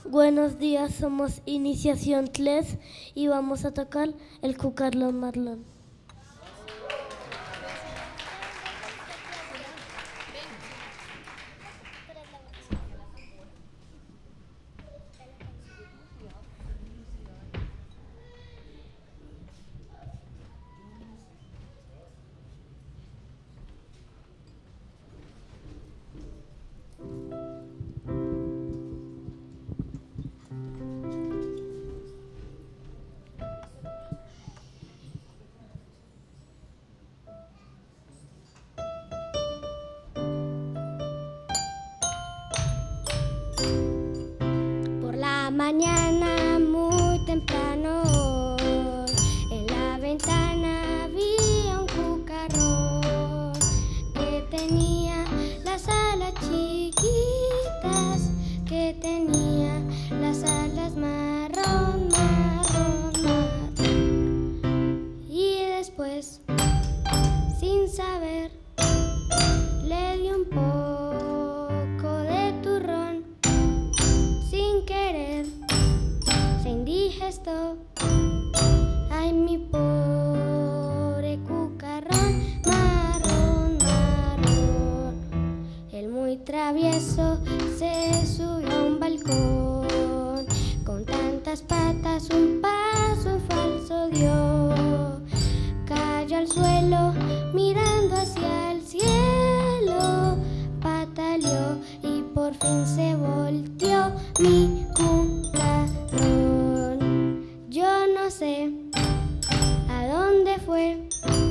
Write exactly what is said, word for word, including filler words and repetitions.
Buenos días, somos Iniciación tres y vamos a tocar el cucarlón marlón. Mañana muy temprano, en la ventana había un cucarrón que tenía las alas chiquitas, que tenía las alas marrón, marrón, marrón. Y después, sin saber, le dio un poco de turrón, sin querer. Se indigestó, ay mi pobre cucarrón, marrón, marrón. El muy travieso se subió a un balcón, con tantas patas un paso en falso dio. Cayó al suelo mirando hacia el cielo, pataleó y por fin se volteó mi cucarrón. Yo no sé a dónde fue,